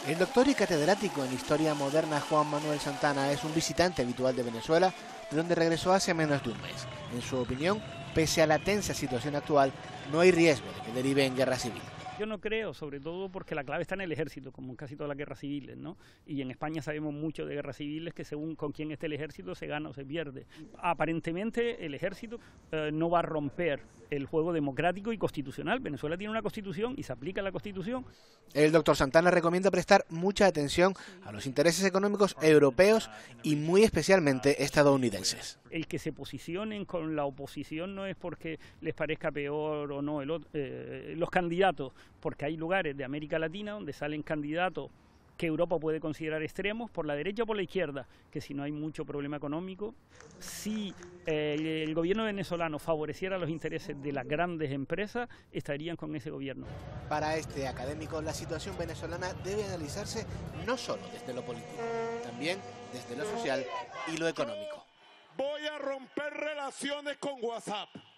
El doctor y catedrático en Historia Moderna Juan Manuel Santana es un visitante habitual de Venezuela, de donde regresó hace menos de un mes. En su opinión, pese a la tensa situación actual, no hay riesgo de que derive en guerra civil. Yo no creo, sobre todo porque la clave está en el ejército, como en casi todas las guerras civiles, ¿no? Y en España sabemos mucho de guerras civiles que según con quién esté el ejército se gana o se pierde. Aparentemente el ejército no va a romper el juego democrático y constitucional. Venezuela tiene una constitución y se aplica la constitución. El doctor Santana recomienda prestar mucha atención a los intereses económicos europeos y muy especialmente estadounidenses. El que se posicionen con la oposición no es porque les parezca peor o no los candidatos, porque hay lugares de América Latina donde salen candidatos que Europa puede considerar extremos, por la derecha o por la izquierda, que si no hay mucho problema económico, si el gobierno venezolano favoreciera los intereses de las grandes empresas, estarían con ese gobierno. Para este académico, la situación venezolana debe analizarse no solo desde lo político, también desde lo social y lo económico. Voy a romper relaciones con WhatsApp.